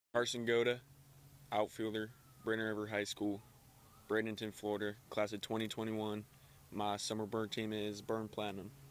Carson Goda, outfielder, Brenner River High School, Bradenton, Florida, class of 2021. My summer burn team is Burn Platinum.